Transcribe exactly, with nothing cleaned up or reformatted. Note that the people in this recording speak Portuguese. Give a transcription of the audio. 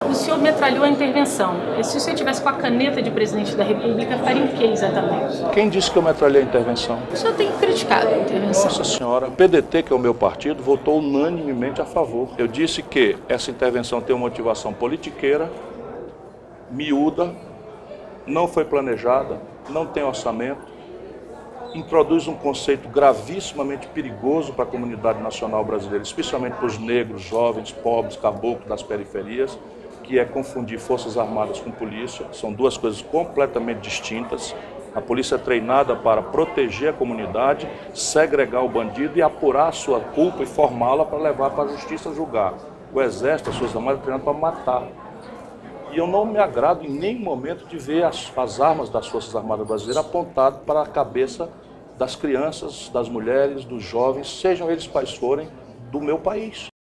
O senhor metralhou a intervenção. Se o senhor tivesse com a caneta de presidente da República, faria o que exatamente? Quem disse que eu metralhei a intervenção? O senhor tem criticado a intervenção. Nossa senhora, o P D T, que é o meu partido, votou unanimemente a favor. Eu disse que essa intervenção tem uma motivação politiqueira, miúda, não foi planejada, não tem orçamento, introduz um conceito gravissimamente perigoso para a comunidade nacional brasileira, especialmente para os negros, jovens, pobres, caboclos das periferias, que é confundir Forças Armadas com polícia. São duas coisas completamente distintas. A polícia é treinada para proteger a comunidade, segregar o bandido e apurar a sua culpa e formá-la para levar para a justiça julgar. O Exército, as Forças Armadas, é treinado para matar. E eu não me agrado em nenhum momento de ver as, as armas das Forças Armadas brasileiras apontadas para a cabeça das crianças, das mulheres, dos jovens, sejam eles quais forem, do meu país.